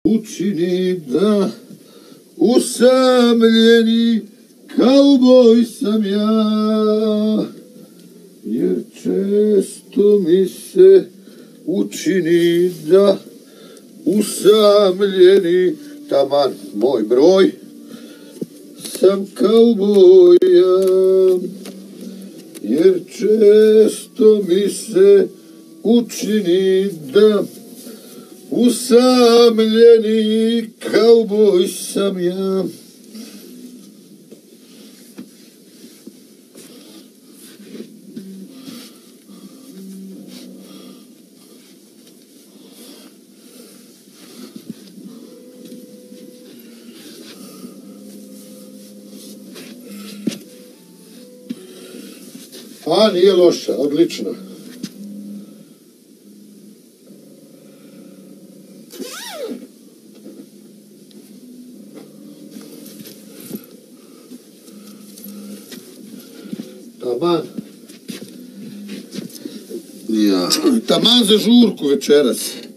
učini da usamljeni kauboj sam ja, jer često mi se učini da usamljeni, taman moj broj, sam kauboja, jer često mi se učini da usamljeni kauboj sam ja. A, nije loša, odlična. Taman. Ja. Taman za žurku večeras.